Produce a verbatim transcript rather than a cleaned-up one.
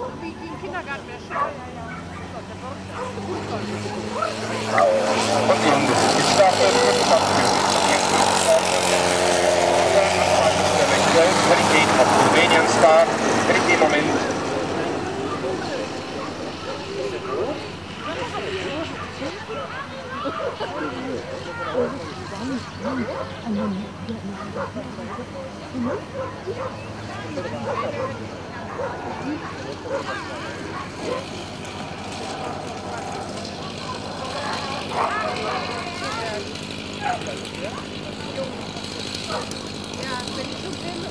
Wie, wie im Kindergarten der Schule. Und die Hunde sind gestartet. Qualität auf Convenience Star. Dritter Moment. Ja, wenn ich schon